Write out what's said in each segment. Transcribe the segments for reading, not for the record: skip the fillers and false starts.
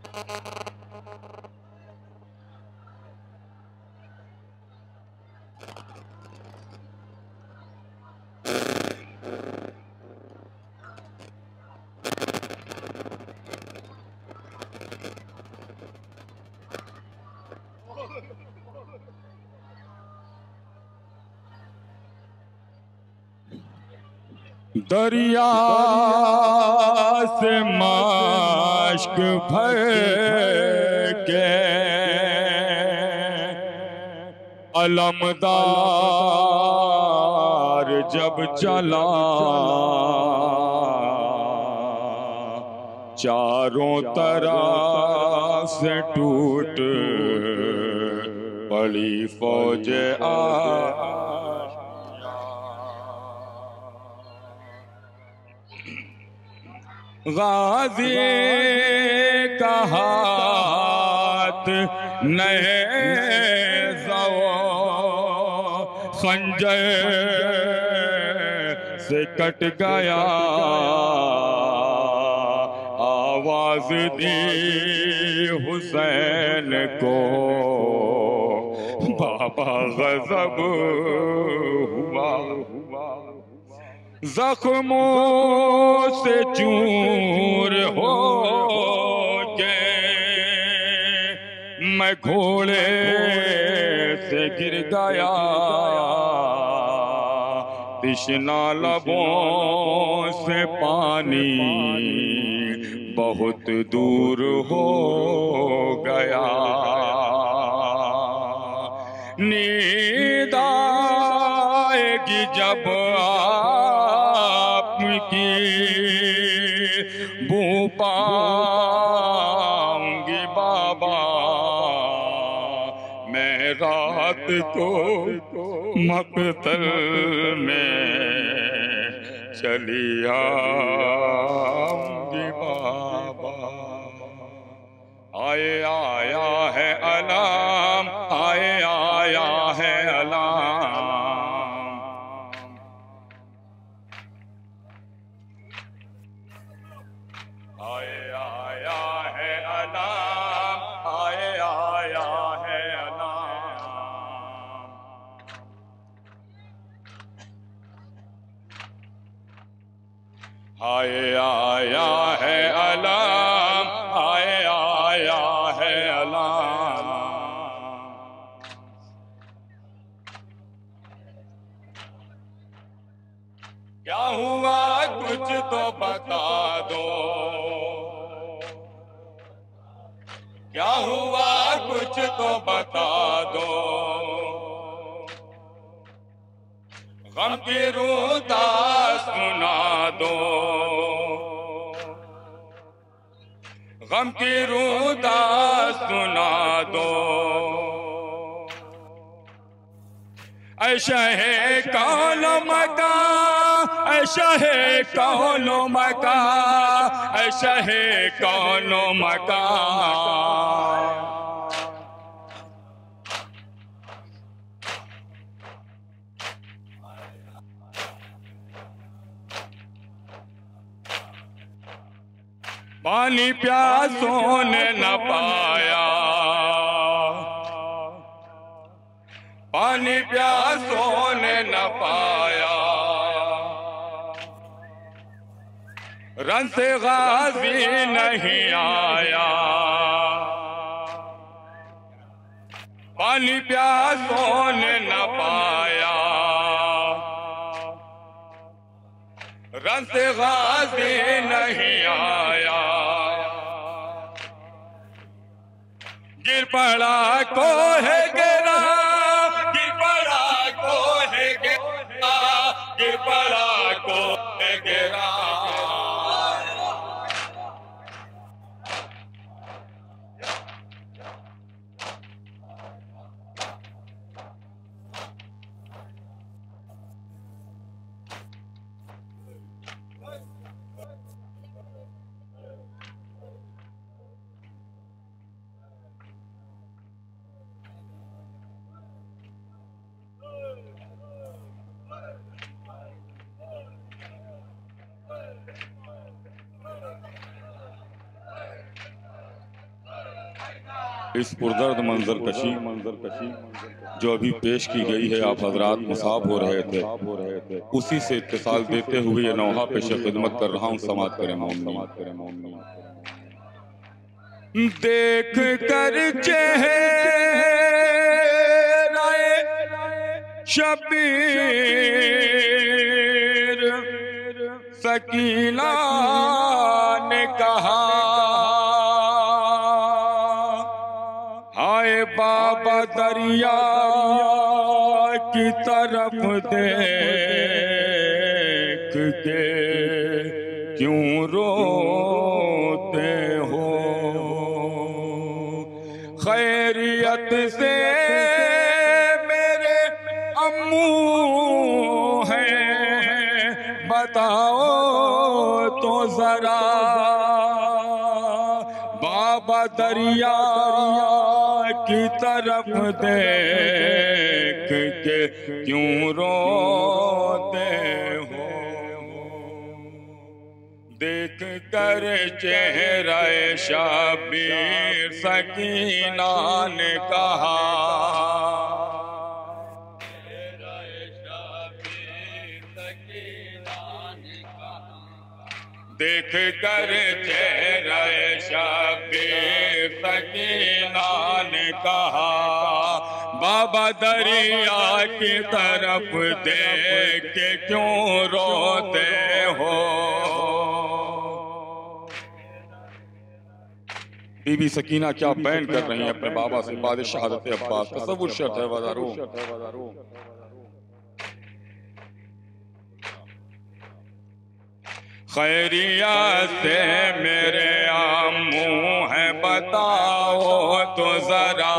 दरिया से माश्क भर के अलमदार जब चला, चारों तरफ से टूट पड़ी फौज गाज़ी का हाथ नेज़ा खंजर से कट गया, आवाज़ दी हुसैन को बाबा गज़ब हुआ। जख्मों से चूर हो गए, मैं घोड़े से गिर गया, तिश्ना लबों से पानी बहुत दूर हो गया। नींद आएगी जब आपकी बू पाऊंगी बाबा, मैं रात को मक़तल में चली आऊंगी बाबा। आए आया है अलाम, आए आया है अलाम, आए आया है अलाम, आए आया है अलाम। आए आया है अलाम, आए आया है अलाम। क्या हुआ कुछ तो बता दो, क्या हुआ कुछ तो बता दो, गम की रूदा सुना दो, गम की रूदा सुना दो। ऐशा है कौन मका, ऐशा है कौन मका, ऐशा है कौन मका। पानी प्यासों ने न पाया, पानी प्यासों ने न पाया, रन से गाजी नहीं आया। पानी प्यासों ने न पाया, रन से गाजी नहीं आया। गिर पड़ा कोहे गिरा, गिर पड़ा कोहे गिरा, गिर पड़ा कोहे गिरा। इस पुरदर्द मंजर कशी जो अभी पेश की गई है, आप हजरात मुसाब हो रहे थे, उसी से इत्तिसाल देते हुए ये नौहा पेश खिदमत कर रहा हूँ। समात करें मोमिनीन। देख कर चेहरे शबीर सकीना ने कहा, हाय बाबा दरिया की तरफ देख के क्यों रोते हो, खैरियत से मेरे अम्मू हैं, बताओ तो जरा बाबा दरिया की तरफ देख के क्यों रोते हो। देख कर चेहरा शबीर सकीना ने कहा, देख कर चेहरा शबीर सकीना ने कहा, बाबा दरिया की तरफ देख के क्यों रोते हो। बीबी सकीना क्या बयान कर रही हैं अपने बाबा से बाद शहादत अब्बास। तसव्वुर शर्त है वज़ारो। खैरियत से मेरे अम्मू हैं, बताओ तो जरा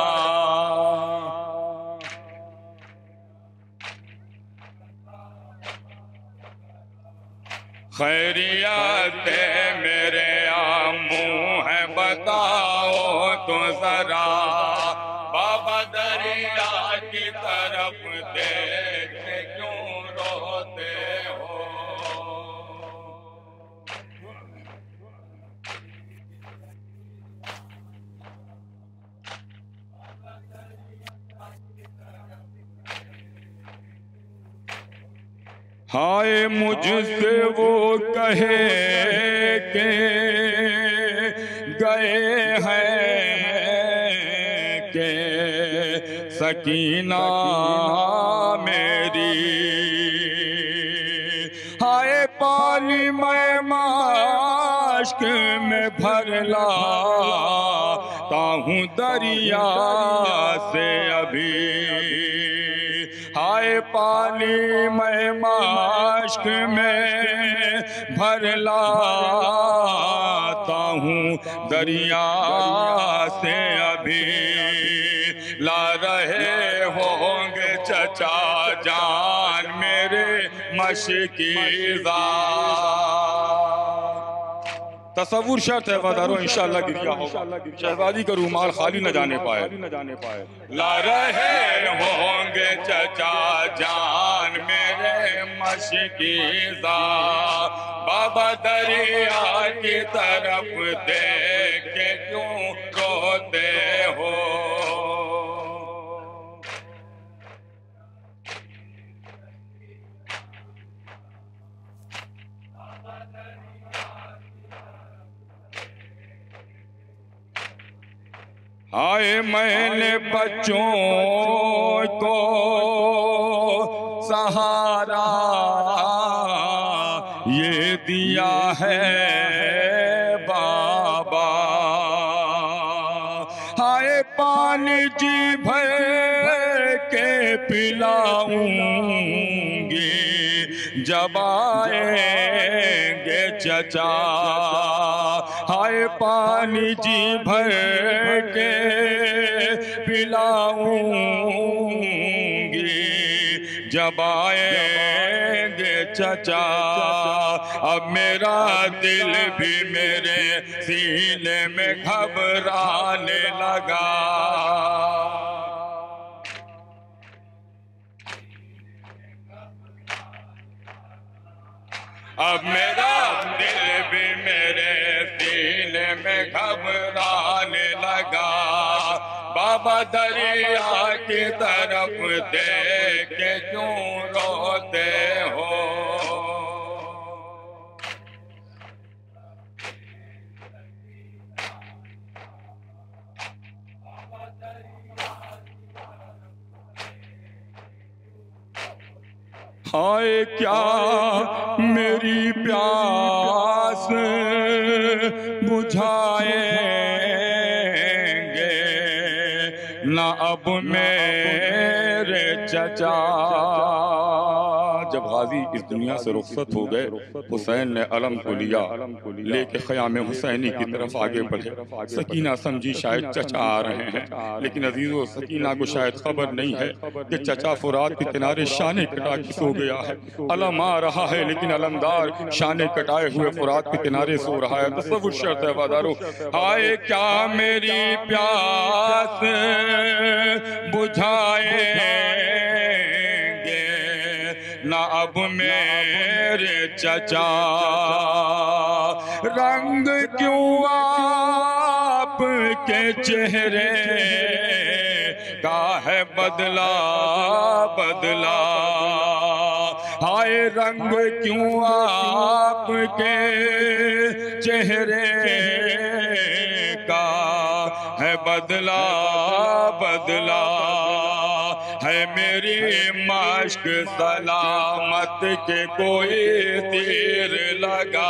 खैरियत से मेरे अम्मू हैं, बताओ तो जरा बाबा दरिया की तरफ देख के क्यों रोते हो। हाय मुझसे वो कहे के गए हैं के सकीना मेरी, हाय पानी मैं माश्क में भर लाता हूँ दरिया से अभी, हाय पानी मैं माश्क में भर लाता हूँ दरिया से अभी, ला रहे होंगे चचा जान मेरे मशकीज़ा। तसव्वुर शर्त है वज़ारो, इंशाअल्लाह गिरिया होगा, शहजादी का रूमाल खाली न जाने पाए। ला रहे होंगे चचा जान मेरे मशकीज़ा, बाबा दरिया की तरफ देख के क्यों रोते हो। हाय मैंने बच्चों को सहारा ये दिया है बाबा, हाय पानी जी भर के पिलाऊंगी जब आएंगे चचा, हाय पानी जी भर के पिलाऊंगी जब आएंगे चचा। अब मेरा दिल भी मेरे सीने में घबराने लगा, अब मेरा दिल भी मेरे सीने में घबराने लगा। बाबा दरिया की तरफ देख के क्यों रोते हो। हाय क्या मेरी प्यास बुझाएंगे ना अब मेरे चचा। जब गाजी इस दुनिया से रुखसत हो गए, हुसैन ने अलम को लिया, लेके ख़याम हुसैनी की तरफ आगे बढ़े। सकीना समझी शायद चचा आ रहे हैं, लेकिन अजीजों सकीना को शायद खबर नहीं है कि चचा फुरात के किनारे शाने कटा के सो गया है। अलम आ रहा है लेकिन अलमदार शाने कटाए हुए फुरात के किनारे सो रहा है। तसव्वुर शर्त है वफादारों। हाय क्या मेरी प्यास बुझाएंगे ना अब मेरे चचा। रंग क्यों आपके चेहरे का है बदला बदला। हाय रंग क्यों आपके चेहरे का है बदला बदला। है मेरी मश्क सलामत के कोई तीर लगा।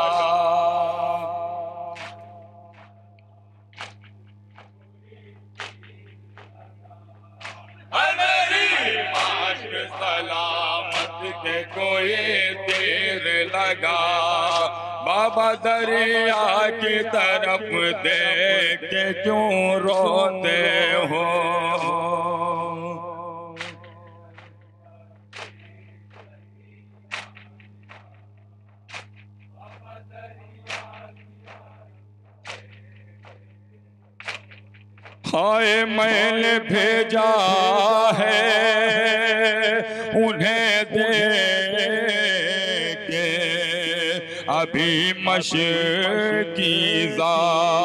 है मेरी मश्क सलामत के कोई तीर लगा। बाबा दरिया की तरफ देख के क्यों रोते हो। हाय मैंने भेजा है उन्हें दे के अभी मशकीज़ा।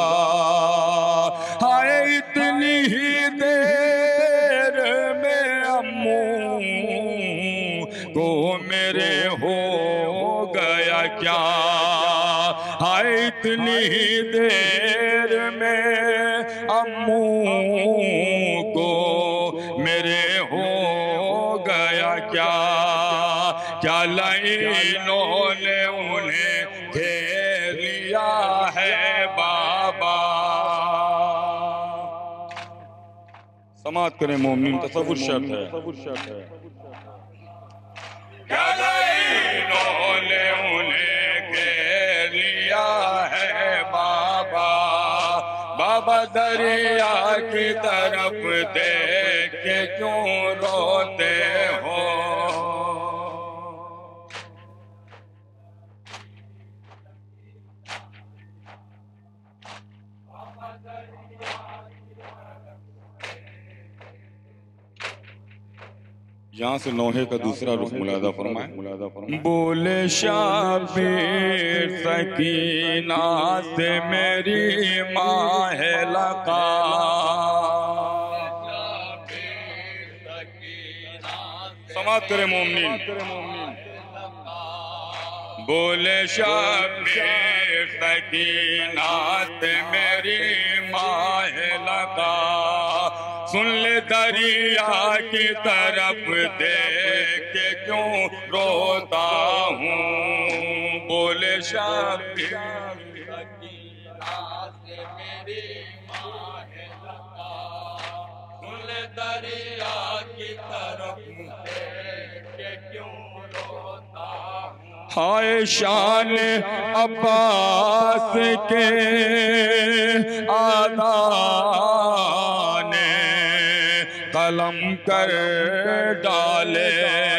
हाय इतनी ही देर में अम्मू को मेरे हो गया क्या। हाय इतनी ही देर में अम्मू को मेरे हो गया क्या। क्या लाइनों ने उन्हें घेर लिया है बाबा। समात करें मोमिन, तसव्वुर शर्त है। क्या लाइनों ने उन्हें घेर लिया है बाबा। बाबा दरिया की तरफ देख के क्यों रोते हो। यहाँ से नौहे का दूसरा रुख मुलादा फरमाए। बोले शाबीर सकीना से मेरी माँ है लका। समात करे मोमिन। बोले शाबीर सकीना से मेरी माँ है लका। सुन ले दरिया की तरफ देख के क्यों रोता हूँ। बोले शाबीर सकीना से मेरी माँ है लका। सुन ले दरिया की तरफ देख के क्यों रोता हूँ। हाय शान अब्बास के आदा कलम कर डाले।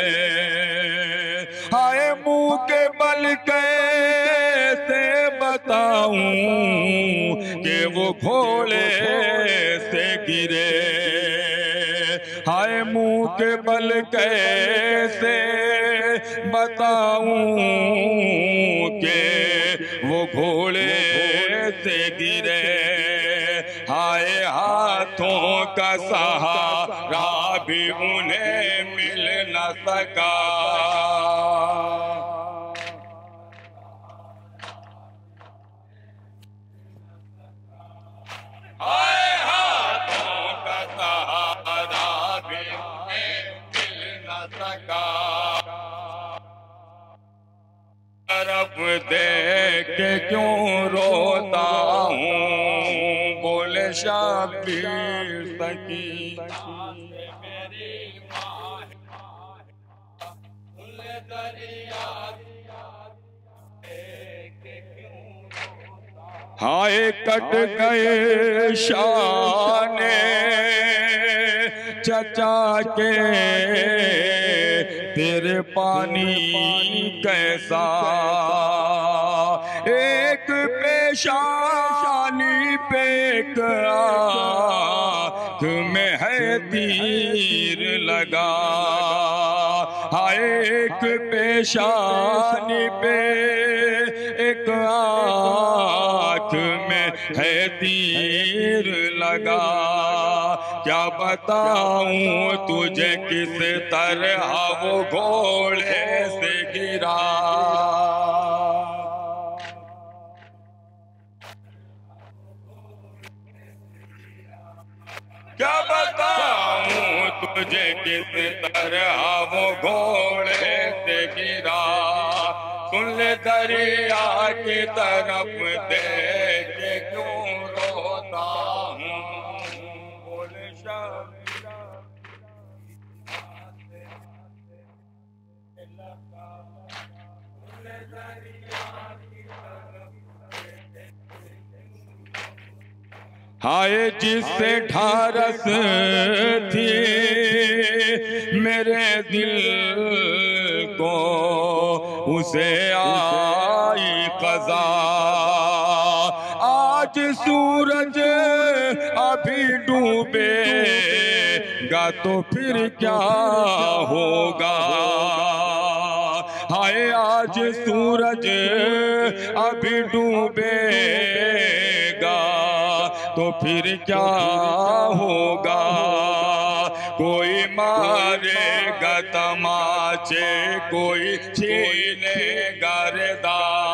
हाय मुंह के बल कैसे बताऊं कि वो घोड़े से गिरे। हाय मुंह के बल कैसे बताऊं कि वो घोड़े से गिरे। हाय हाथ हाथों का सहारा भी उन्हें मिल न सका। हाय हाथों का सहारा भी उन्हें मिल न सका। तरफ देख के क्यों रोता हूँ, बोले शबीर सकी। हाय कट गए शाने चचा के, तेरे पानी कैसा। एक पेशानी पे एक आँख में है तीर लगा। हाय एक पेशानी पे एक आँख में है तीर लगा। क्या बताऊं तुझे किस तरह वो घोड़े से गिरा। क्या बताऊं तुझे किस तरह वो घोड़े से गिरा। सुन ले दरिया की तरफ देख के क्यों रोता हूँ, बोले शबीर। हाय जिससे ढारस थी मेरे दिल को, उसे आई क़ज़ा। आज सूरज अभी डूबेगा तो फिर क्या होगा। हाय आज सूरज अभी डूबेगा तो फिर क्या होगा। कोई मारेगा तमाचे, कोई छीनेगा रिदा।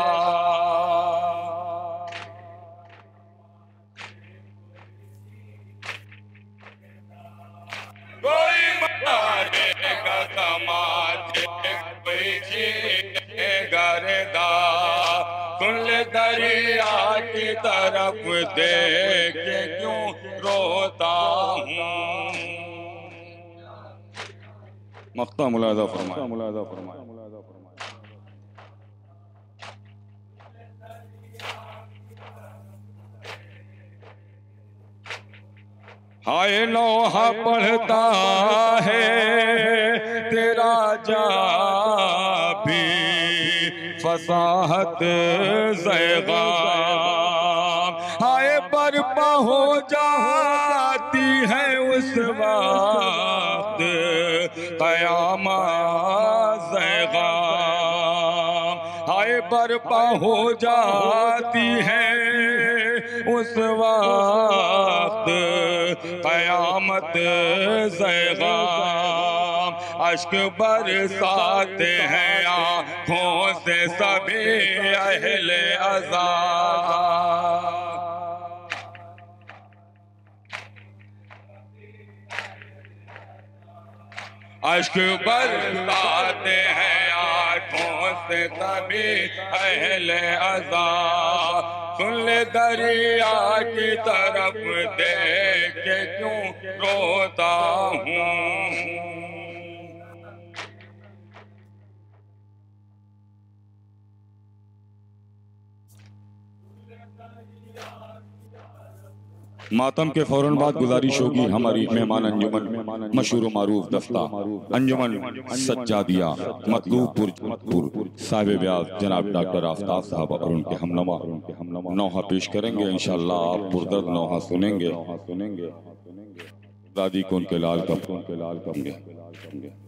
कोई मारेगा तमाचे, कोई छीनेगा रिदा। सुन ले दरिया की तरफ देख के क्यों रोता हूँ। मक्ता मुलादा फरमाए। हाय लोहा पढ़ता है तेरा जाबी फसाहत ज़ैग़ाम। हाय बर्पा हो जाती है उस वक्त क़यामत ज़ैग़ाम। हाय बर्पा हो जाती है उस वक्त क़यामत ज़ैग़ाम। अश्क बरसाते हैं आँखों से सभी अहले अज़ाब। अश्क बरसाते हैं आँखों से सभी अहले अज़ाब। सुन ले दरिया की तरफ देख के क्यों रोता हूँ। मातम के फौरन बाद गुजारिश होगी हमारी मेहमान अंजुमन मशहूर मारूफ दफ्ता अंजुमन सज्जादिया मतलूबपुर साहिब ब्याज जनाब डॉक्टर आफ्ताब साहब और उनके हमनमा नौहा पेश करेंगे। इंशाअल्लाह आप पुरदर्द नौहा सुनेंगे। दादी को उनके लाल का